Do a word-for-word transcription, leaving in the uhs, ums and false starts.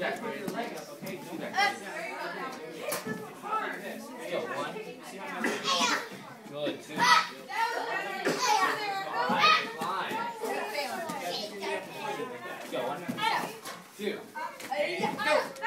that. Put your leg up, okay? Do that. Go, one. Good, two. Alright, climb. Go, one. Two. Go.